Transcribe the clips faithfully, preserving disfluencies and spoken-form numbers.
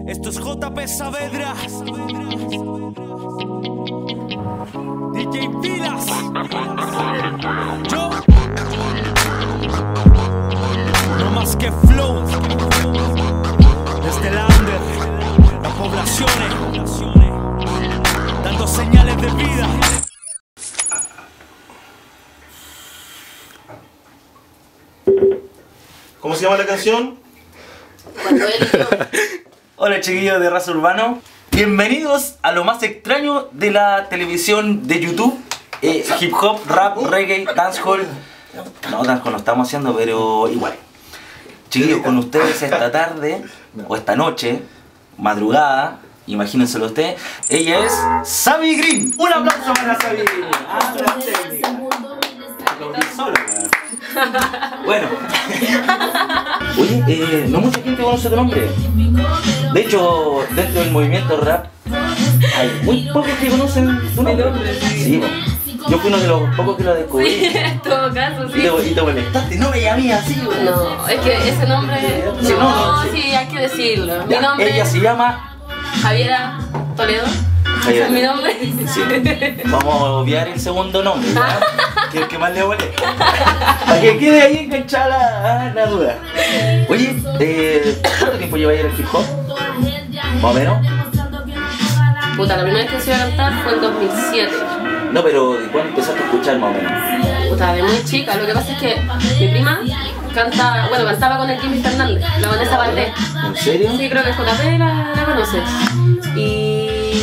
Esto es J P Saavedra, D J Pilas, yo, no más que flow, desde el under, las poblaciones, dando señales de vida. ¿Cómo se llama la canción? Cuando él y yo. Hola chiquillos de Raza Urbano, bienvenidos a lo más extraño de la televisión de YouTube. eh, Hip hop, rap, reggae, dancehall. No, dancehall no estamos haciendo, pero igual. Chiquillos, con ustedes esta tarde, o esta noche, madrugada, imagínenselo ustedes, ella es Sabi Green. Un aplauso para Sabi Green. Ah, la técnica. Bueno, oye, eh, no mucha gente conoce tu nombre. De hecho, dentro del movimiento rap hay muy pocos que conocen tu nombre. Sí, bueno. Yo fui uno de los pocos que lo descubrí. Sí, en todo caso, sí. Y te, y te molestaste, no me llamé así, güey. No, es que ese nombre. Sí, No, no, no, sí. sí, hay que decirlo. Mi Ya, nombre ella se llama Javiera Toledo. Ese es mi nombre. Sí. Vamos a obviar el segundo nombre, ¿verdad? Que es el que más le molesta. Para que quede ahí enganchada la, la duda. Oye, eh, ¿cuánto tiempo lleva en el hip hop? Más o menos. Puta, la primera vez que se iba a cantar fue en dos mil siete. No, pero ¿de cuándo empezaste a escuchar más o menos? Puta, de muy chica. Lo que pasa es que mi prima canta, bueno, cantaba con el Jimmy Fernández, la Vanessa Valdés. ¿En serio? Sí, creo que J P la, la conoces. Y...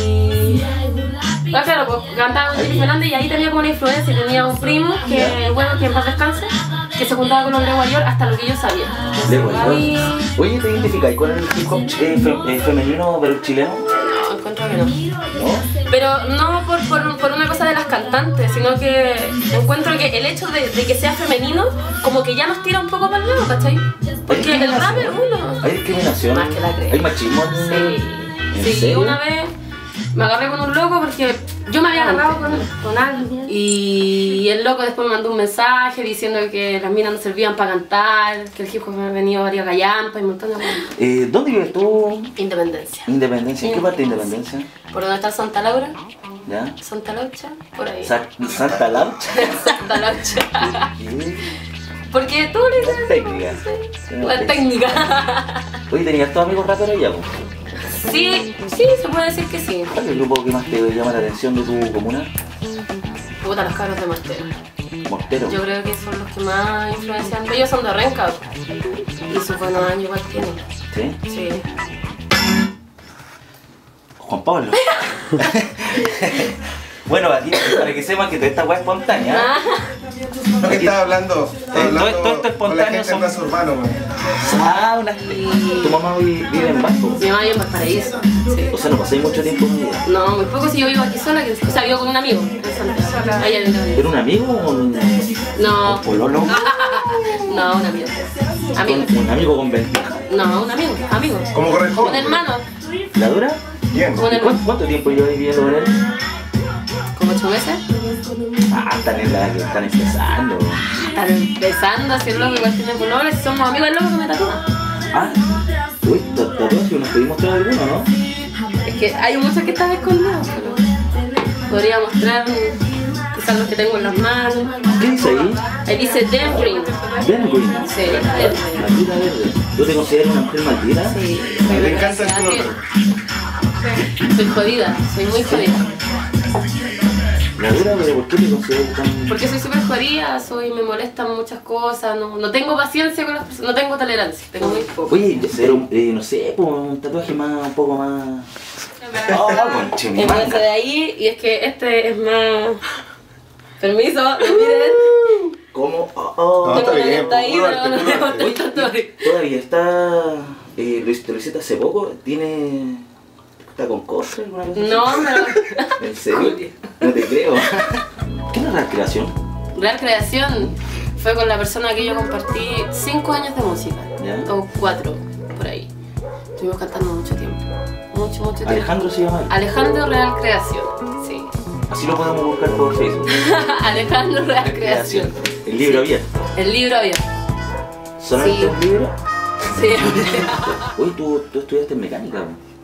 Ah, claro, pues cantaba con Jimmy Fernández y ahí tenía como una influencia. Tenía un primo que, bueno, que en paz descanse, que se juntaba con los Leo York hasta lo que yo sabía. Leo York. Y... Oye, ¿te identificáis con el hip hop eh, fe, eh, femenino pero chileno? No, encuentro que no. ¿No? Pero no por, por, por una cosa de las cantantes, sino que encuentro que el hecho de, de que sea femenino como que ya nos tira un poco para el lado, ¿cachai? Porque el rap es uno. ¿Hay discriminación? Más que la creo. ¿Hay machismo? Sí. ¿En Sí, serio? una vez me agarré con un loco porque yo me había agarrado con, con alguien y el loco después me mandó un mensaje diciendo que las minas no servían para cantar, que el hip hop había venido varios gallampas y un montón de cosas. Eh, ¿Dónde vives tú? Independencia. Independencia. ¿En qué parte de Independencia? ¿Por dónde está Santa Laura? ¿Ya? Santa Laucha, por ahí. Sa ¿Santa Laucha? Santa Laucha. ¿Qué? Porque tú le dices. Técnica. La técnica. Oye, ¿tenías todos amigos raperos allá? Pues? Sí, sí, se puede decir que sí. ¿Cuál es el grupo que más te llama la atención de tu comuna? Puta, los cabros de Mortero. Mortero. Yo creo que son los que más influencian. Ellos son de Renca. Y sus buenos años igual tienen. ¿Sí? Sí. Juan Pablo. Bueno, aquí, para que sepan que toda esta weá es espontánea. Ah, ¿Lo que estaba hablando? Estaba Eh, hablando todo- todo esto con la espontáneo gente son- más urbano, güey. Ah, una... ¿Tu mamá vi- vive en Vasco? mi mamá vive en Valparaíso. Sí. O sea, no pasáis mucho tiempo en ella. No, muy poco si yo vivo aquí sola, que, o sea, vivo con un amigo. En Santa. Allá en ¿Era un amigo o un, No. un pololo? No, un amigo. Amigo. ¿Un, un amigo con ventaja? No, un amigo. Amigo. ¿Cómo corresponde? Un hermano. ¿La dura? Bien. Un ¿Y hermano. cuánto, cuánto tiempo llevas viviendo con él? ¿Como ocho meses? Ah, están en la que están empezando. Están empezando a hacer loco, igual tiene colores, somos amigos del loco que me tatúa. Ah, uy, tatuajes que nos pedimos mostrar alguno, ¿no? Es que hay muchos que están escondidos, pero podría mostrar quizás los que tengo en las manos. ¿Qué dice ahí? Ahí dice Dan Green. Ben Green. Sí, Dan Green. Maldita verde. ¿Tú te consideras una mujer maldita? Sí, Me encanta el color. soy jodida, soy muy jodida. La dura, pero ¿por qué te consideras tan...? Porque soy súper jodida, soy, me molestan muchas cosas, no, no tengo paciencia con las personas, no tengo tolerancia, tengo muy poco. Oye, ser un, eh, no sé, pues, un tatuaje más, un poco más... Oh, conche, mi Empieza manga. de ahí y es que este es más... Permiso, no miren. ¿Cómo? Oh, oh. No, está Tengo una bien, lista ahí, puro pero arte, no puro tengo arte. Oye, tanto tatuaje. todavía está... Eh, lo hice- te lo hiciste hace poco, tiene... ¿Está con cosas? ¿Alguna cosa así? No, pero... ¿En serio? No te creo. ¿Qué es la recreación? Real Creación fue con la persona que yo compartí cinco años de música. ¿Ya? O cuatro, por ahí. Estuvimos cantando mucho tiempo. Mucho, mucho tiempo. Alejandro se llama él. Alejandro Real Creación, sí. Así lo podemos buscar por Facebook. Alejandro Real Creación. El libro abierto. El libro abierto. ¿Solamente Sí. un libro? Sí. Oye, ¿tú, tú estudiaste en mecánica, ¿no?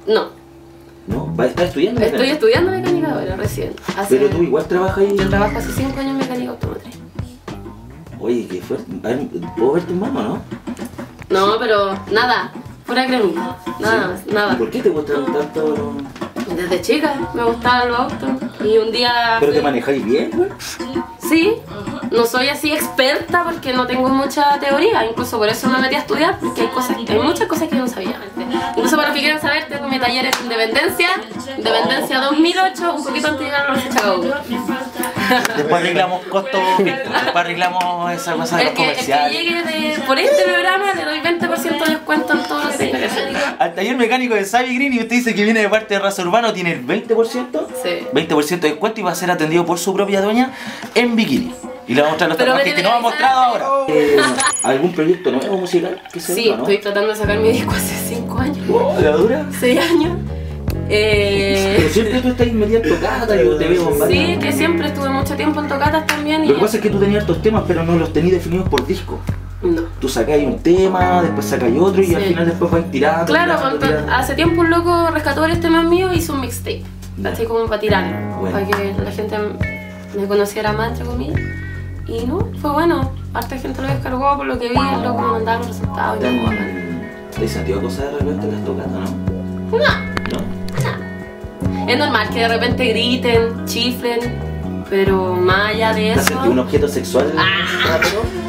No, ¿No? ¿Vas a estar estudiando estoy mecánica? estudiando mecánica ahora, recién. Hace- Pero tú igual trabajas ahí. Yo trabajo hace cinco años en mecánica automotriz. Oye, qué fuerte. A ver, ¿puedo ver tus manos, no? No, pero nada, pura cremita. Nada más, ¿Y nada. por qué te gustan tanto? Desde chica me gustaban los autos. Y un día. ¿Pero te fui- manejáis bien, güey? Sí, no soy así experta porque no tengo mucha teoría, incluso por eso me metí a estudiar, porque hay cosas, hay muchas cosas que no sabía. Incluso para los que quieran saber, tengo mi taller en Independencia, Independencia dos mil ocho, un poquito antes de llegar a la Universidad de Chicago. Después arreglamos costos, después arreglamos esa cosa de El los que, el que comerciales. llegue de, por este programa le doy veinte por ciento de descuento en todo lo que tenga que hacer. Al taller mecánico de Xavi Green y usted dice que viene de parte de Raza Urbano, tiene el veinte por ciento. Sí. veinte por ciento de descuento y va a ser atendido por su propia dueña en bikini. Y le va a mostrar los Pero me tatuajes que tiene nos ha que mostrado avisar. ahora. Eh, ¿Algún proyecto nuevo musical que se Sí, venga, no? estoy tratando de sacar mi disco hace cinco años, Oh, ¿la dura? seis años. Eh, Pero siempre tú estás media tocada, yo te veo en sí, varias- que siempre estuve mucho tiempo en tocatas también. Y Lo que pasa es que tú tenías estos temas, pero no los tenías definidos por disco. no. Tú sacáis un tema, después sacáis otro y Sí. al final después vais tirando. Claro, tirando, cuando- tirando. hace tiempo un loco rescató varios temas míos y hizo un mixtape. Ya. Así como para tirarlo, Bueno. para que la gente me conociera más, entre comillas. Y no, fue bueno. Harta gente lo descargó por lo que vi, el loco me mandaba los resultados y ¿Te todo. han- ¿Te has sentido cosas de repente las tocando, no? No, ¿No? es normal que de repente griten, chiflen, pero más allá de ¿Te has eso. sentido un objeto sexual? Ah.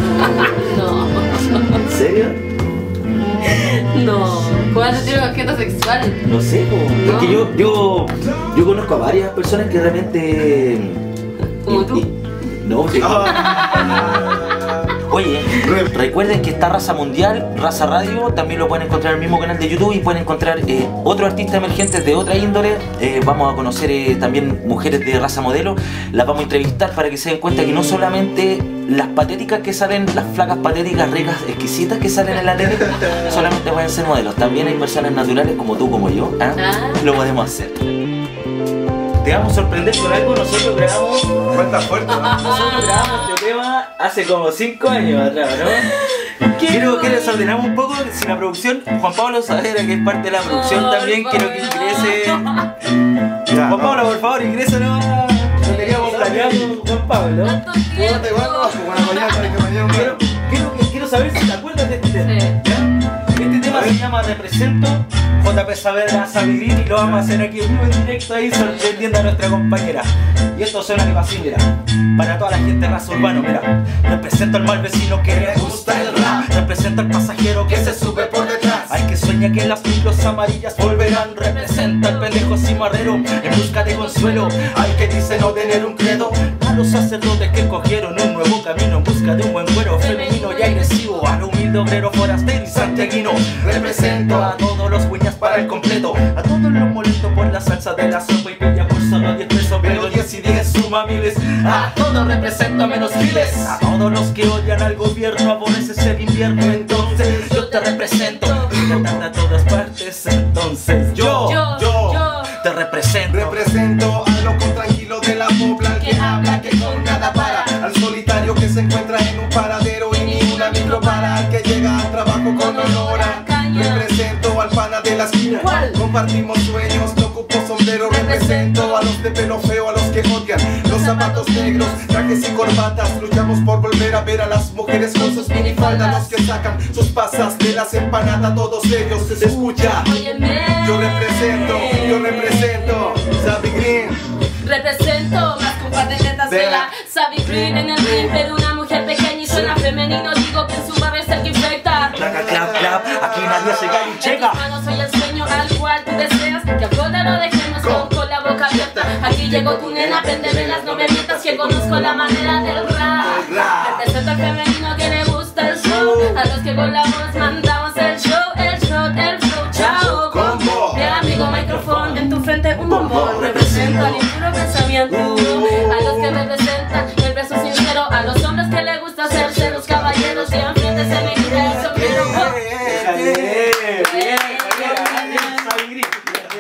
No, ¿En serio? no. ¿Cómo vas a sentir un objeto sexual? No sé, po. No. Porque yo, yo, yo conozco a varias personas que de repente... Como y- tú. y- No, sí. Oye, recuerden que está Raza Mundial, Raza Radio, también lo pueden encontrar en el mismo canal de YouTube y pueden encontrar eh, otros artistas emergentes de otra índole. Eh, vamos a conocer eh, también mujeres de raza modelo, las vamos a entrevistar para que se den cuenta que no solamente las patéticas que salen, las flacas patéticas, ricas, exquisitas que salen en la tele, solamente pueden ser modelos, también hay personas naturales como tú, como yo, ¿ah? Ah. Lo podemos hacer. Te vamos a sorprender con algo, nosotros grabamos Cuenta fuerte, ¿no? nosotros grabamos este tema hace como cinco años atrás, ¿no? Quiero que desordenamos un poco, si la producción, Juan Pablo Saavedra, que es parte de la producción Por también, quiero que ingrese. Ya. Juan Pablo, por favor, ingresa nomás. Lo teníamos planeado, Juan Pablo. Póngate igual, no, como la mañana, para que mañana Quiero, quiero, que- quiero saber si te acuerdas de este tema. Sí. ¿Ya? Este tema se llama Represento, J P Saavedra, Xavi Green, y lo vamos a hacer aquí en vivo en directo ahí sorprendiendo a nuestra compañera. Y esto suena algo así, mira, para toda la gente de Raza Urbano, mira. Represento al mal vecino que le gusta el rap, represento al pasajero que se sube por detrás, al que sueña que las micros amarillas volverán, representa al pendejo cimarrero en busca de consuelo, al que dice no tener un credo, a los sacerdotes que cogieron un nuevo camino en busca de un buen cuero femenino y agresivo, al humilde obrero forastero y santiaguino. Represento a todos los huñas para el completo, a todos los molestos por la salsa de la sopa y pilla por solo diez pesos, pero diez y diez suma miles. A todos represento a menos miles, a todos los que odian al gobierno, aborreces el invierno, entonces yo te represento, intentando a todas partes, entonces yo, Yo, yo, yo. te represento. Represento a loco tranquilo de la pobla, al que habla que con nada para, al solitario que se encuentra en un paradero y ni una micro para, al que llega al trabajo con honor. Represento al pana de la esquina, ¿Cuál? compartimos sueños, no ocupo sombrero. Represento a los de pelo feo, a los que odian los zapatos negros, trajes y corbatas. Luchamos por volver a ver a las mujeres con sus minifaldas, los que sacan sus pasas de las empanadas, todos ellos se escucha. Óyeme. Yo represento, yo represento, Xavi Green. Represento más que un par de letras de la Xavi Green en el ring, pero una mujer pequeña y suena femenino. Digo que en su barrio es el que infecta. Clap, clap, clap, aquí nadie se cae y checa. Hermano, soy el sueño al cual tú deseas, que a flota lo dejemos con, con la boca abierta. Aquí llegó tu nena, prende velas, no me mientas, que conozco la manera del rap. Represento al femenino que le gusta el show, a los que con la voz mandamos el show, el shot, el flow, chao. Combo. Mi amigo micrófono, en tu frente un bombón. Represento al impuro pensamiento, a los que representan el beso sincero, a los hombres que les gusta hacerse los caballeros y enfrente se me quita el sombrero. Bien, bien, bien, Xavi Green.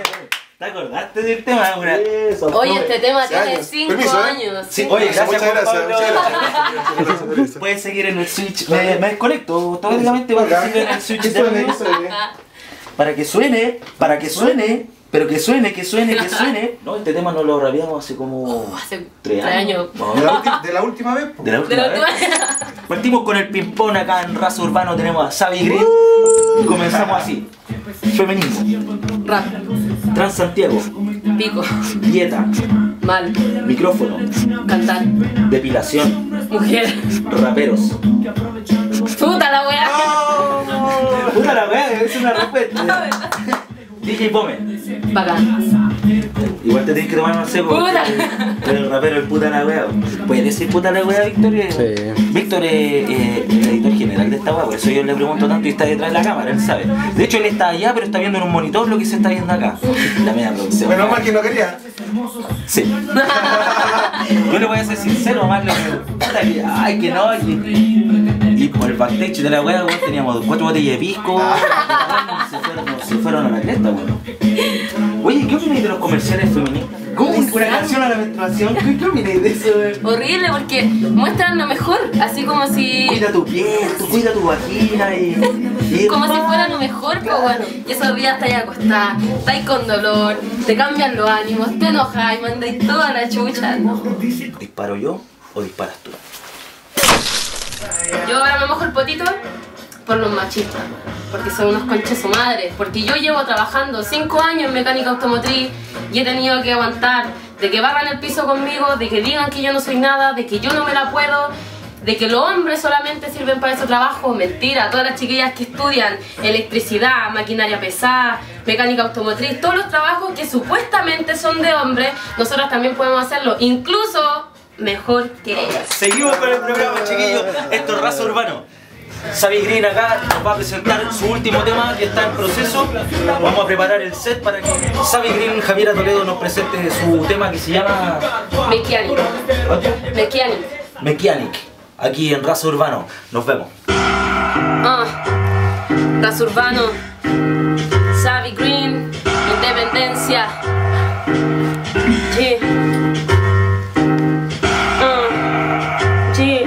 ¿Te acordaste del tema? Una- Oye, este tema Hace tiene años. cinco Permiso, ¿eh? años. Sí, cinco oye, años. gracias, Muchas Juan gracias, Pablo. muchas gracias. Muchas gracias. Puedes seguir en el Switch. Me, me desconecto automáticamente para que siga en el Switch de Suele, audio. suele. para que suene, para que suene, pero que suene, que suene, que suene. No, este tema no lo rapeamos hace como Oh, hace tres tres años. años. No, De la, ulti- de la última vez, po. de la De última la vez. última- Partimos con el ping-pong acá en Raza Urbano, tenemos a Savi Green y comenzamos así. Feminismo, Rap, Transantiago, pico, dieta, mal, micrófono, cantar, depilación, mujer, raperos. puta la weá. Puta la wea, es una respuesta. D J Pome. Bacán. Igual te tienes que tomar más seco. Puta. Pero el rapero es puta la wea. ¿Puedes decir puta la wea, Víctor? Sí. Víctor es eh, el editor general de esta wea, por eso yo le pregunto tanto y está detrás de la cámara, él sabe. De hecho, él está allá, pero está viendo en un monitor lo que se está viendo acá. La media producción. Menos mal que no quería. Sí. Yo le voy a ser sincero, más lo que. puta que- Ay, que no, que. Y por el backstage de la wea, weón, teníamos cuatro botellas de pisco. Se fueron, se fueron a la cresta, weón. Oye, ¿qué opináis de los comerciales feministas? ¿Cómo una canción a la menstruación? ¿Qué, qué opináis de eso, weón? Horrible porque muestran lo mejor, así como si Cuida tu piel, tú cuida tu vagina y. y como si fuera lo mejor, pues bueno, y esos días estáis acostada, estáis con dolor, te cambian los ánimos, te enojas y mandáis toda la chucha, ¿no? ¿Disparo yo o disparas tú? Yo ahora me mojo el potito por los machistas, porque son unos conches su madre, porque yo llevo trabajando cinco años en mecánica automotriz y he tenido que aguantar de que barran el piso conmigo, de que digan que yo no soy nada, de que yo no me la puedo, de que los hombres solamente sirven para ese trabajo. Mentira, todas las chiquillas que estudian electricidad, maquinaria pesada, mecánica automotriz, todos los trabajos que supuestamente son de hombres, nosotros también podemos hacerlo, incluso mejor que ellas. Seguimos con el programa, chiquillos. Esto es Raza Urbano. Savi Green acá nos va a presentar su último tema que está en proceso. Vamos a preparar el set para que Savi Green, Javiera Toledo nos presente su tema que se llama Mechanic. Mechanic. Mechanic. Aquí en Raza Urbano. Nos vemos. Ah, Raza Urbano, Savi Green, Independencia. Sí. Ah, sí.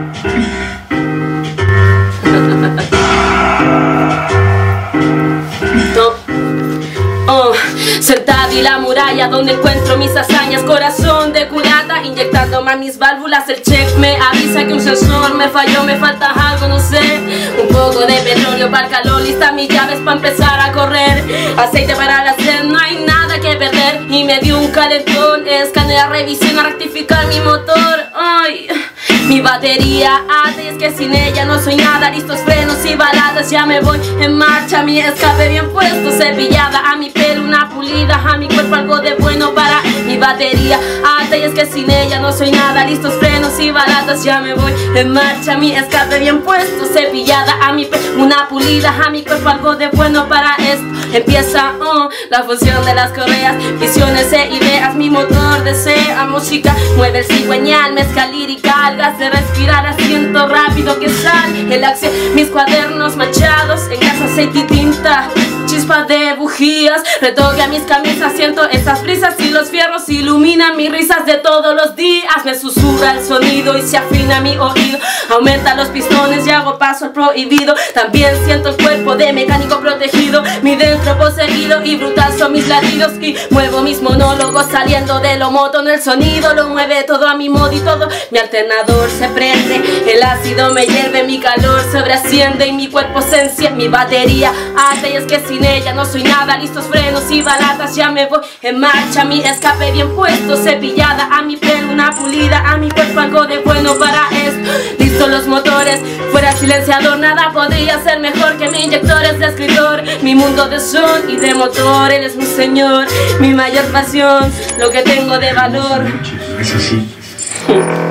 No. Oh, sentada y la muralla donde encuentro mis hazañas, corazón de culata, inyectando más mis válvulas, el check me avisa que un sensor me falló, me falta algo, no sé, un poco de petróleo para el calor, listas mis llaves para empezar a correr, aceite para la sed, no hay nada que perder, y me dio un calentón, escanea, revisión a rectificar mi motor, ay, mi batería ata y es que sin ella no soy nada, listos frenos y baladas, ya me voy en marcha, mi escape bien puesto, cepillada, a mi pelo una pulida, a mi cuerpo algo de bueno para mi batería alta y es que sin ella no soy nada, listos frenos y balatas, ya me voy en marcha, mi escape bien puesto, cepillada, a mi pelo una pulida, a mi cuerpo algo de bueno para esto, empieza oh, la función de las correas, visiones e ideas, mi motor desea música, mueve el cigüeñal, mezcla lírica, al gas de respirar, asiento rápido que sale el acción, mis cuadernos manchados en gas, aceite y tinta, chispas de bujías, retoque a mis camisas, siento esas brisas y los fierros iluminan mis risas de todos los días, me susurra el sonido y se afina mi oído, aumenta los pistones y hago paso al prohibido, también siento el cuerpo de mecánico protegido, mi dentro poseído y brutal son mis latidos y muevo mis monólogos saliendo de lo monótono, el sonido lo mueve todo a mi modo y todo mi alternador se prende, el ácido me hierve, mi calor sobreasciende y mi cuerpo se enciende, mi batería alta y es que sin ella no soy nada, listos frenos y balatas, ya me voy en marcha, mi escape bien puesto, cepillada, a mi pelo una pulida, a mi cuerpo algo de bueno para esto, listos los motores, fuera silenciador, nada podría ser mejor que mi inyector es de escritor, mi mundo de son y de motor, él es mi señor, mi mayor pasión, lo que tengo de valor. Es así.